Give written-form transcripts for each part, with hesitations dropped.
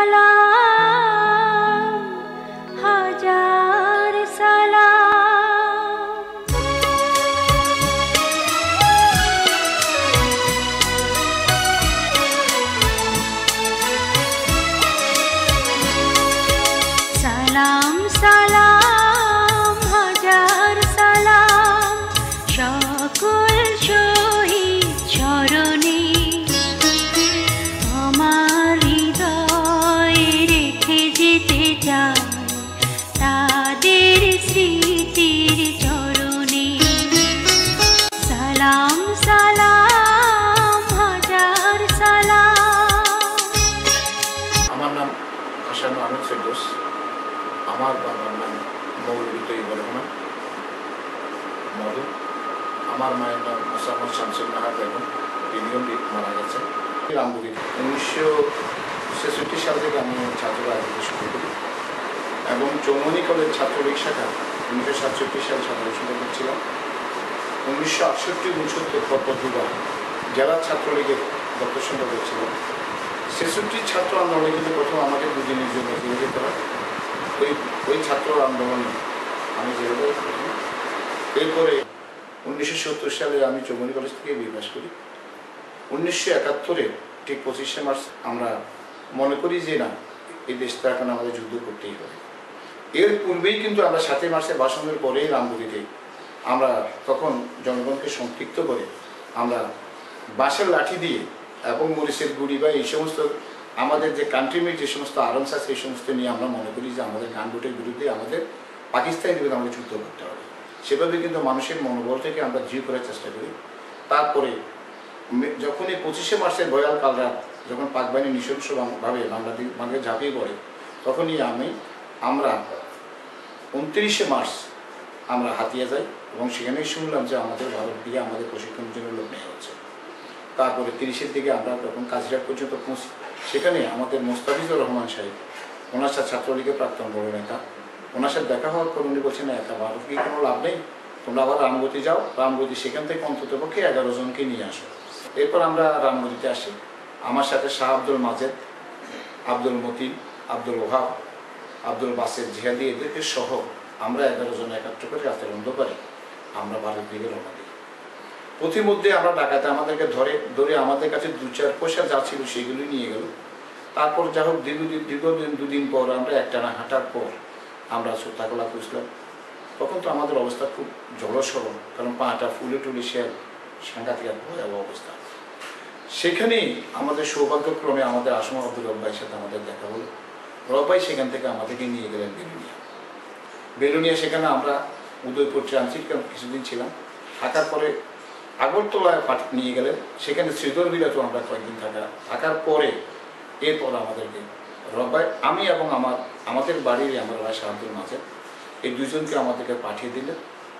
সালাম হাজার সালাম সালাম সালাম হাজার সালাম সকল শহীদ চরণে আমার হৃদয়ে রেখে যেতে চাই তাদের স্মৃতির চরণে সালাম সালাম হাজার সালাম। আমার নাম হাসান আহমেদ ফেরদৌস। আমার বাবার নাম মৌলভী তৈয়ব রহমান মধু। আমার মায়ের নাম মোসাম্মদ শামসুল নাহার বেগম। তিনিও মারা গেছেন। রামপুরি 1966 সাল থেকে আমি ছাত্র রাজনীতি শুরু করি এবং চৌমনি কলেজ ছাত্রলীগ শাখা 1967 সালে সাধারণ সম্পাদক ছিলাম। 1968-69 পরপর দুবার জেলা ছাত্রলীগের দপ্তর সম্পাদক ছিলাম। 66 ছাত্র আন্দোলনে কিন্তু প্রথম আমাকে দুদিনের জন্য ফিরে যেতে হয়। ওই ছাত্র আন্দোলনে আমি যেভাবে এরপরে 1970 সালে আমি চৌমনি কলেজ থেকে বিএ পাস করি। 1971 ঠিক 25শে মার্চ আমরা মনে করি যে না, এই দেশটা এখন আমাদের যুদ্ধ করতেই হবে। এর পূর্বেই কিন্তু আমরা 7 মার্চের ভাষণের পরেই রামগুড়িতে আমরা তখন জনগণকে সম্পৃক্ত করে আমরা বাঁশের লাঠি দিয়ে এবং মরিচের গুঁড়ি বা এই সমস্ত আমাদের যে কান্ট্রিমেট যে সমস্ত আর্মস আছে এই সমস্ত নিয়ে আমরা মনে করি যে আমাদের গানভোটের বিরুদ্ধে আমাদের পাকিস্তানের বিরুদ্ধে আমাদের যুদ্ধ করতে হবে। সেভাবে কিন্তু মানুষের মনোবল থেকে আমরা দৃঢ় করার চেষ্টা করি। তারপরে যখন এই 25শে মার্চের ভয়াল কাল রাত যখন পাক বাহিনী নৃশংসভাবে বাংলাদেশ ঝাঁপিয়ে পড়ে, তখনই আমরা 29শে মার্চ আমরা হাতিয়া যাই এবং সেখানেই শুনলাম যে আমাদের ভারত দিয়ে আমাদের প্রশিক্ষণের জন্য লোক নেওয়া হচ্ছে। তারপরে 30-এর দিকে আমরা তখন কাজিরাট পর্যন্ত পৌঁছি। সেখানে আমাদের মোস্তাফিজুর রহমান সাহেব, ওনার সাথে ছাত্রলীগের প্রাক্তন বড় নেতা, ওনার সাথে দেখা হওয়ার পর উনি বলছেন একা ভারত গিয়ে কোনো লাভ নেই, তোমরা আবার রামগতি যাও, রামগতি সেখান থেকে অন্তত পক্ষে 11 জনকে নিয়ে আসো। এরপর আমরা রামগতিতে আসি। আমার সাথে শাহ আব্দুল মাজেদ, আব্দুল মতিন, আব্দুল ওহাব, আব্দুল বাসের জিহাদি এদেরকে সহ আমরা 11 জন একাত্র করে রাতের অন্ধকারে আমরা ভারত দিকে রওনা দিই। প্রতিমধ্যে আমরা ডাকাতে আমাদেরকে ধরে আমাদের কাছে 2-4 পয়সা যা ছিল সেগুলি নিয়ে গেল। তারপর যা হোক দীর্ঘদিন 2 দিন পর আমরা একটানা হাঁটার পর আমরা সোতাকলা খুঁজলাম। তখন তো আমাদের অবস্থা খুব জলসর, কারণ পাটা ফুলে টুলে সে সাংঘাতিক ভয়াবহ অবস্থা। সেখানেই আমাদের সৌভাগ্যক্রমে আমাদের আসমা আব্দুল রব ভাইয়ের সাথে আমাদের দেখা হলো। রব ভাই সেখান থেকে আমাদেরকে নিয়ে গেলেন বেলুনিয়া। সেখানে আমরা উদয়পুর ট্রানজিট ক্যাম্প কিছুদিন ছিলাম। থাকার পরে আগরতলায় নিয়ে গেলেন। সেখানে শ্রীধরবিলাতেও আমরা কয়েকদিন থাকার পরে এরপর আমাদেরকে রব ভাই, আমি এবং আমাদের বাড়ির আমার ভাই শাহ আব্দুল মাজেদ, এই 2 জনকে আমাদেরকে পাঠিয়ে দিলেন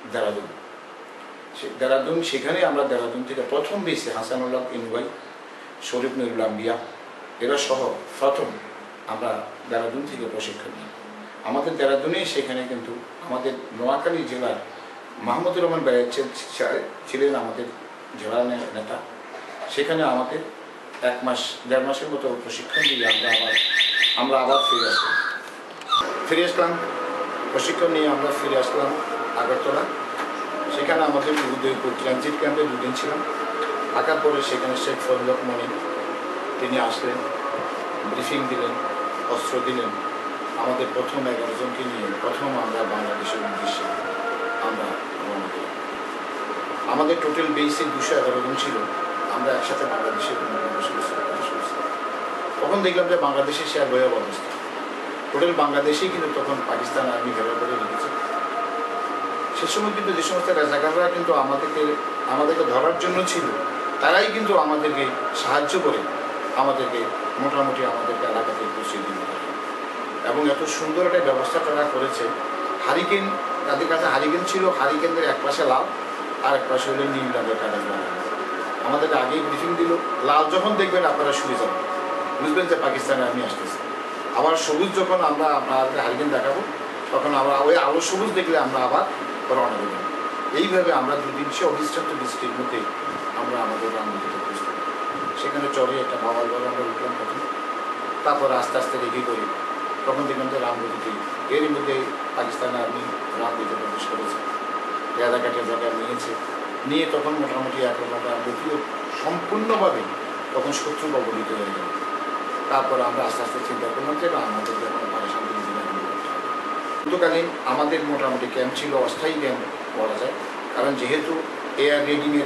দেরাদুন। সেখানে আমরা দেরাদুন থেকে প্রথম বেসে হাসানুল্লাহ ইনভাই, শরীফ নুরুল আম্বিয়া এরা সহ প্রথম আমরা দেরাদুন থেকে প্রশিক্ষণ নিই। আমাদের দেরাদুনেই সেখানে কিন্তু আমাদের নোয়াখালী জেলার মাহমুদুর রহমান ভাই ছিলেন আমাদের জেলার নেতা। সেখানে আমাদের 1-1.5 মাসের মতো প্রশিক্ষণ দিয়ে আমরা আবার ফিরে আসলাম। প্রশিক্ষণ নিয়ে আমরা ফিরে আসলাম আগরতলা। সেখানে আমাদের উদয়পুর ট্রানজিট ক্যাম্পে 2 দিন ছিলাম। থাকার পরে সেখানে শেখ ফজলুল হক মনি তিনি আসলেন, ব্রিফিং দিলেন, অস্ত্র দিলেন। আমাদের প্রথম 11 জনকে নিয়ে প্রথম আমরা বাংলাদেশের উদ্দেশ্যে আমরা রওনা দিলাম। আমাদের টোটাল বেসে 211 জন ছিল। আমরা একসাথে বাংলাদেশের তখন দেখলাম যে বাংলাদেশের সে ভয়াবহ অবস্থা। টোটাল বাংলাদেশেই কিন্তু তখন পাকিস্তান আর্মি ঘেরাও করে রেখেছে। সে সময় কিন্তু যে সমস্ত রাজাকাররা কিন্তু আমাদেরকে ধরার জন্য ছিল, তারাই কিন্তু আমাদেরকে সাহায্য করে আমাদেরকে মোটামুটি আমাদেরকে এলাকাতে পৌঁছিয়ে দিতে পারে। এবং এত সুন্দর একটা ব্যবস্থা তারা করেছে। হারিকেন, তাদের কাছে হারিকেন ছিল, হারিকেনদের এক পাশে লাল আর এক পাশে হলে নীল রঙের কাগজ বানানো। আমাদেরকে আগেই ব্রিফিং দিল, লাল যখন দেখবেন আপনারা শুয়ে যাবেন, বুঝবেন যে পাকিস্তানে আর্মি আসতেছে। আবার সবুজ যখন আমরা আপনাদের হারিকেন দেখাবো, তখন আমরা ওই আলো সবুজ দেখলে আমরা আবার রওনা দেব। এইভাবে আমরা 2 দিন সে অবিশ্রান্ত বৃষ্টির মধ্যে আমরা আমাদের রামগতিতে পৌঁছলাম। সেখানে চড়ে একটা বাবার ঘরে আমরা উঠলাম প্রথমে। তারপর আস্তে আস্তে রেডি করি, তখন দেখলাম যে রামগতিতে এরই মধ্যে পাকিস্তান আর্মি রামগতিতে প্রবেশ করেছে, রাজাঘাটের জায়গায় নিয়ে তখন মোটামুটি এখন রামগতিও সম্পূর্ণভাবে তখন শত্রু কবলিত হয়ে গেল। তারপর আমরা আস্তে আস্তে চিন্তা করলাম যে আমাদের এখন পাকিস্তান যুদ্ধকালীন আমাদের মোটামুটি ক্যাম্প ছিল, অস্থায়ী ক্যাম্প বলা যায়, কারণ যেহেতু এয়ার রেডিংয়ের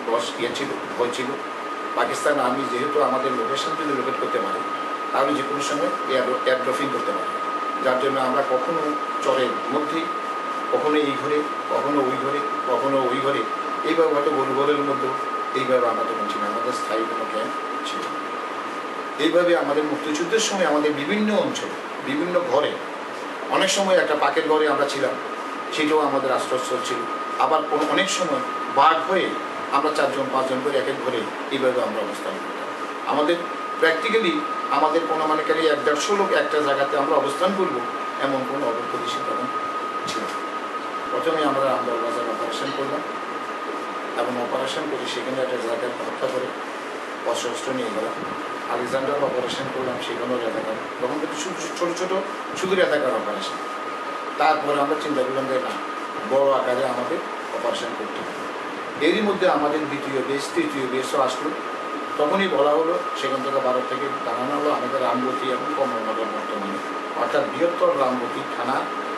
ভয় ছিল, পাকিস্তান আর্মি যেহেতু আমাদের লোকেশন যদি লোকেট করতে পারে তাহলে যে কোনো সময় এয়ার ড্রপিং করতে পারে, যার জন্য আমরা কখনো চরের মধ্যেই, কখনো এই ঘরে, কখনো ওই ঘরে এইভাবে হয়তো গরুঘরের মধ্যেও এইভাবে আমরা তখন ছিল, আমাদের স্থায়ী কোনো ক্যাম্প ছিল। এইভাবে আমাদের মুক্তিযুদ্ধের সময় আমাদের বিভিন্ন অঞ্চল, বিভিন্ন ঘরে, অনেক সময় একটা পাকের ঘরে আমরা ছিলাম, সেটাও আমাদের আশ্রয়স্থল ছিল। আবার অনেক সময় বাঘ হয়ে আমরা 4-5 করে এক এক ঘরে এইভাবে আমরা অবস্থান করতাম। আমাদের প্র্যাকটিক্যালি আমাদের কোনো মানেকারী 1-150 লোক একটা জায়গাতে আমরা অবস্থান করবো এমন কোনো অবস্থিতি তখন ছিল। প্রথমে আমরা আমদার বাজার অপারেশন করলাম এবং অপারেশন করে সেখানে একটা জায়গায় হত্যা করে অস্ত্র নিয়ে গেলাম। আলেকজান্ডার অপারেশন করলাম, সেখানেও রেজাকার, তখন কিন্তু শুধু রেজাকার অপারেশন। তারপরে আমরা চিন্তা করলাম যে না, বড় আকারে আমাদের অপারেশন করতে হবে। এরই মধ্যে আমাদের দ্বিতীয় বেশ, তৃতীয় বেশও আসলো। তখনই বলা হলো সেখান থেকে ভারত থেকে জানানো হলো আমাদের রামগতি এবং কমলনগর বর্তমানে, অর্থাৎ বৃহত্তর রামগতি থানা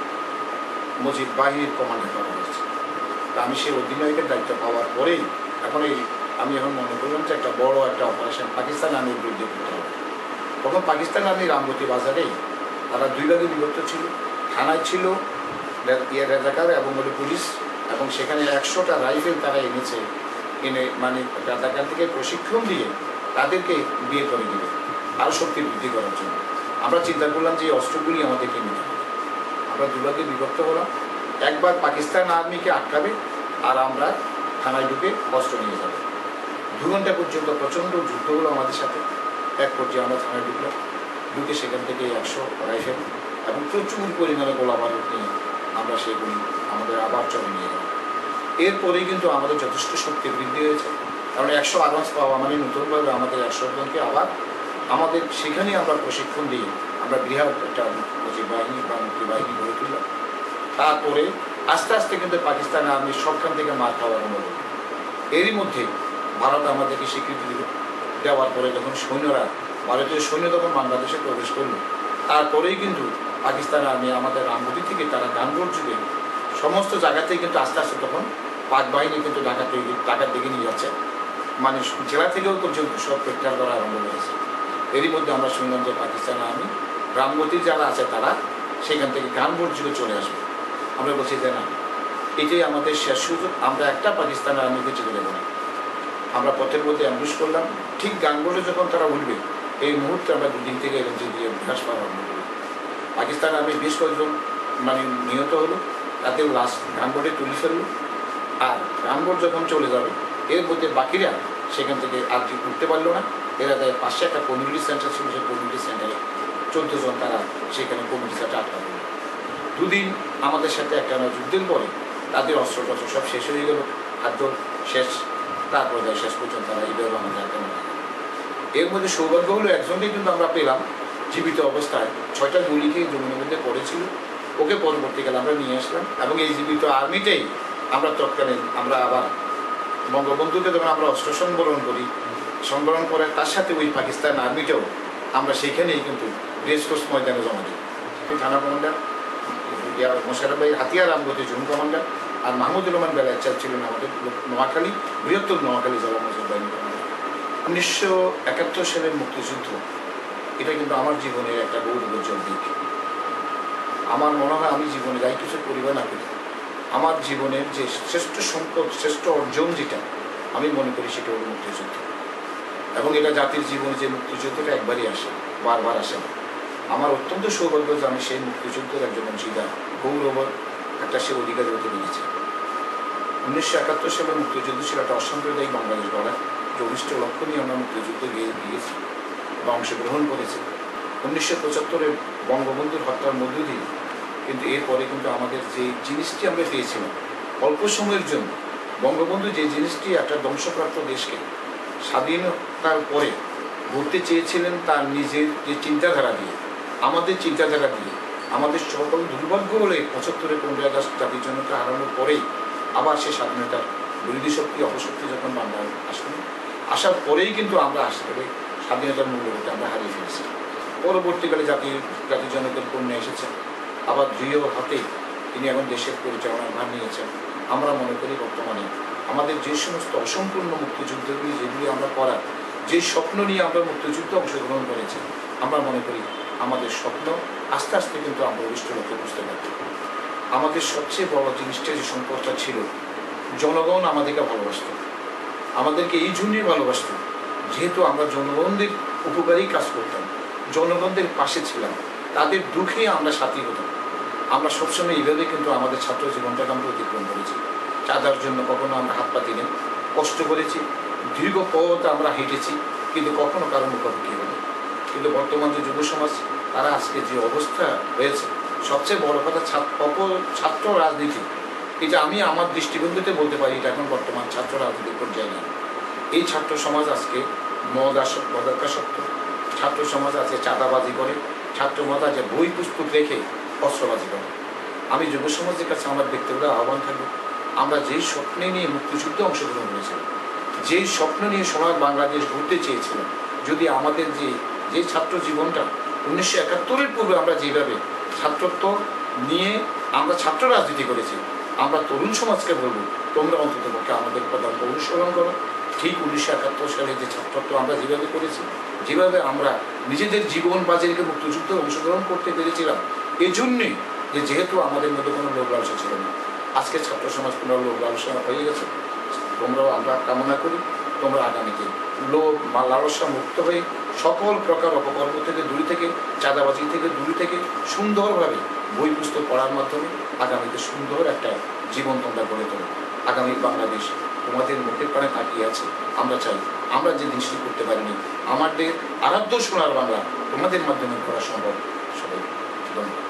মজিদ বাহিনীর কমান্ডে করা হয়েছে। তা আমি সেই অধিনায়কের দায়িত্ব পাওয়ার পরেই আমি এখন মনে করলাম যে একটা বড় একটা অপারেশন পাকিস্তান আর্মির বিরুদ্ধে করতে হবে। তখন পাকিস্তান আর্মি রামগতি বাজারে তারা 2 ভাগে বিভক্ত ছিল। থানায় ছিল রেজাকার এবং পুলিশ, এবং সেখানে 100টা রাইফেল তারা এনে মানে রাজাকার থেকে প্রশিক্ষণ দিয়ে তাদেরকে বিয়ে করে দিবে আরও শক্তি বৃদ্ধি করার জন্য। আমরা চিন্তা করলাম যে এই অস্ত্রগুলি আমাদেরকে নিতে হবে। আমরা 2 ভাগে বিভক্ত হলাম, একবার পাকিস্তান আর্মিকে আটকাবে আর আমরা থানায় ঢুকে অস্ত্র নিয়ে যাবে। 2 ঘন্টা পর্যন্ত প্রচণ্ড যুদ্ধ হলো আমাদের সাথে। এক পর্যায়ে আমরা থানায় ঢুকে সেখান থেকে 100 রাইফেল এবং প্রচুর পরিমাণে গোলা বারুদ নিয়ে আমরা সেগুলি আমাদের আবার চলে নিয়ে গেলাম। এরপরেই কিন্তু আমাদের যথেষ্ট শক্তি বৃদ্ধি হয়েছে, কারণ 100 আর্মস পাওয়া মানে নতুনভাবে আমাদের 100 জনকে আবার আমাদের সেখানেই আমরা প্রশিক্ষণ দিয়ে আমরা বৃহৎ একটা বাহিনী বা মুক্তি বাহিনী গড়ে তুললাম। তারপরে আস্তে আস্তে কিন্তু পাকিস্তান আর্মির সবখান থেকে মার খাওয়ার অনুভব। এরই মধ্যে ভারত আমাদেরকে স্বীকৃতি দেওয়ার পরে যখন ভারতীয় সৈন্য তখন বাংলাদেশে প্রবেশ করলো, তারপরেই কিন্তু পাকিস্তান আর্মি আমাদের রামগতি থেকে তারা গানবোট যুগে সমস্ত জায়গাতেই কিন্তু আস্তে আস্তে তখন পাক বাহিনী কিন্তু ঢাকার দিকে নিয়ে যাচ্ছে, মানে জেলা থেকেও পর্যন্ত সব প্রত্যাহার করা আরম্ভ করেছে। এরই মধ্যে আমরা শুনলাম যে পাকিস্তান আর্মি রামগতির যারা আছে তারা সেখান থেকে গানবোট যুগে চলে আসবে। আমরা বলছি যে না, এটাই আমাদের শেষ সুযোগ, আমরা একটা পাকিস্তান আর্মিকে চলে দেবো না। আমরা পথের মধ্যে অ্যাম্বুশ করলাম, ঠিক গানবোটে যখন তারা উঠবে এই মুহূর্তে আমরা 2 দিন থেকে এলএনজি দিয়ে ঘাস পাওয়া আরম্ভ করি। পাকিস্তান আর্মি বেশ কয়েকজন মানে নিহত হলো, তাদের লাশ গানবোটে তুলে ফেললো। আর গানবোট যখন চলে যাবে এর মধ্যে বাকিরা সেখান থেকে আর কি উঠতে পারলো না। এরা তাই পাশে একটা কমিউনিটি সেন্টার ছিল, সেই কমিউনিটি সেন্টারে 14 জন তারা সেখানে কমিউনিটি সেন্টার আটকা পড়ল। 2 দিন আমাদের সাথে একটা যুদ্ধের পরে তাদের অস্ত্র সব শেষ হয়ে গেল, খাদ্য শেষ, তারপরে শেষ পর্যন্ত তারা এইভাবে আমাদের হাতে মারা গেল। এর মধ্যে সৌভাগ্য হলো একজনকে কিন্তু আমরা পেলাম জীবিত অবস্থায়, 6টা গুলিকে জমিনের মধ্যে পড়েছিল, ওকে পরবর্তীকালে আমরা নিয়ে আসলাম এবং এই জীবিত আর্মিটাই আমরা তৎকালীন আমরা আবার বঙ্গবন্ধুকে যখন আমরা অস্ত্র সংবরণ করে তার সাথে ওই পাকিস্তান আর্মিটাও আমরা সেইখানেই কিন্তু রেসকোর্স ময়দানে জমা দিই। থানা কমান্ডার মোশাররফ ভাই হাতিয়ার রামগতি জোন কমান্ডার, আর মাহমুদুর রহমান বেলায়েত ছিলেন আমাদের নোয়াখালী বৃহত্তর নোয়াখালী জেলা মজুর বাহিনী কমান্ডার। 1971 সালের মুক্তিযুদ্ধ এটা কিন্তু আমার জীবনের একটা গৌরবোজ্জ্বল দিক। আমার মনে হয় আমি জীবনে যাই কিছু পরিবার না করি, আমার জীবনের যে শ্রেষ্ঠ সম্পদ, শ্রেষ্ঠ অর্জন যেটা আমি মনে করি সেটা হল মুক্তিযুদ্ধ। এবং এটা জাতির জীবনে যে মুক্তিযুদ্ধটা একবারই আসে, বারবার আসে না। আমার অত্যন্ত সৌভাগ্য যে আমি সেই মুক্তিযুদ্ধের একজন অংশীদার, গৌরব একটা সে অধিকারী হতে পেরেছি। 1971 সালে মুক্তিযুদ্ধ ছিল একটা অসাম্প্রদায়িক বাংলাদেশ গড়া, যে 19টা লক্ষ্য নিয়ে আমরা মুক্তিযুদ্ধ গিয়েছি বা অংশগ্রহণ করেছি। 1975-এর বঙ্গবন্ধুর হত্যার মধ্য দিয়ে কিন্তু এরপরে কিন্তু আমাদের যে জিনিসটি আমরা পেয়েছিলাম অল্প সময়ের জন্য, বঙ্গবন্ধু যে জিনিসটি একটা ধ্বংসপ্রাপ্ত দেশকে স্বাধীনতার পরে গড়তে চেয়েছিলেন তার নিজের যে চিন্তাধারা দিয়ে, আমাদের চিন্তাধারা দিয়ে। আমাদের সকল দুর্ভাগ্য হলে ৭৫-এ ১৫ই আগস্ট জাতির জনতা হারানোর পরেই আবার সে স্বাধীনতার বিরোধী শক্তি অপশক্তি যখন বাংলায় আসলো, আসার পরেই কিন্তু আমরা আসলে স্বাধীনতার মূল্যবোধটা আমরা হারিয়ে ফেলেছি। পরবর্তীকালে জাতির জনকের কন্যা এসেছেন, আবার দৃঢ় হাতে তিনি এখন দেশের পরিচালনার ভার নিয়েছেন। আমরা মনে করি বর্তমানে আমাদের যে সমস্ত অসম্পূর্ণ মুক্তিযুদ্ধগুলি যেগুলি আমরা করা, যে স্বপ্ন নিয়ে আমরা মুক্তিযুদ্ধে অংশগ্রহণ করেছি, আমরা মনে করি আমাদের স্বপ্ন আস্তে আস্তে কিন্তু আমরা অভিষ্ট লক্ষ্যে বুঝতে পারছি। আমাদের সবচেয়ে বড় জিনিসটা যে সম্পদটা ছিল, জনগণ আমাদেরকে ভালোবাসত, আমাদেরকে এই জন্যই ভালোবাসত যেহেতু আমরা জনগণদের উপকারী কাজ করতাম, জনগণদের পাশে ছিলাম, তাদের দুঃখে আমরা সাথী হতাম। আমরা সবসময় এইভাবে কিন্তু আমাদের ছাত্র জীবনটাকে আমরা অতিক্রম করেছি। চাঁদার জন্য কখনো আমরা হাত পাতি নেই, কষ্ট করেছি, দীর্ঘ পথ আমরা হেঁটেছি, কিন্তু কখনো কারো মুখোমুখি হয়নি। কিন্তু বর্তমান যে যুব সমাজ, তারা আজকে যে অবস্থা হয়েছে, সবচেয়ে বড় কথা ছাত্র রাজনীতি, এটা আমি আমার দৃষ্টিভঙ্গিতে বলতে পারি, এটা এখন বর্তমান ছাত্র রাজনীতির পর্যায়ে নেই। এই ছাত্র সমাজ আজকে মদাসক্ত, ছাত্র সমাজ আজকে চাঁদাবাজি করে, ছাত্র সমাজ আজকে বই পুস্তক রেখে অস্ত্রবাজি করে। আমি যুব সমাজের কাছে আমার ব্যক্তিগত আহ্বান থাকবে, আমরা যেই স্বপ্নে নিয়ে মুক্তিযুদ্ধে অংশগ্রহণ করেছিলাম, যেই স্বপ্ন নিয়ে সোনার বাংলাদেশ ঘুরতে চেয়েছিলাম, যদি আমাদের যে ছাত্র জীবনটা 1971-এর পূর্বে আমরা যেভাবে ছাত্রত্ব নিয়ে আমরা ছাত্র রাজনীতি করেছি, আমরা তরুণ সমাজকে বলবো, তোমরা অন্তত পক্ষে আমাদের পদার্থ অনুসরণ করো। ঠিক 1971 সালে যে ছাত্রত্ব আমরা যেভাবে করেছি, যেভাবে আমরা নিজেদের জীবন বাজারকে মুক্তিযুদ্ধে অংশগ্রহণ করতে পেরেছিলাম, এই জন্যই যেহেতু আমাদের মধ্যে কোনো লোক লালসা ছিল না। আজকে ছাত্র সমাজ কোনো লোক লালসা হয়ে গেছে। তোমরাও আমরা কামনা করি তোমরা আগামীতে লোভ বা লালসা মুক্ত হয়ে সকল প্রকার অপকর্ম থেকে দূরে থেকে, চাঁদাবাজি থেকে দূরে থেকে সুন্দরভাবে বই পুস্তক পড়ার মাধ্যমে আগামীতে সুন্দর একটা জীবন তোমরা গড়ে তোলো। আগামী বাংলাদেশ তোমাদের মুখের প্রাণে তাকিয়ে আছে। আমরা চাই আমরা যে জিনিসটি করতে পারিনি, আমাদের আরাধ্য সোনার বাংলা তোমাদের মাধ্যমে করা সম্ভব। সবাই ধন্যবাদ।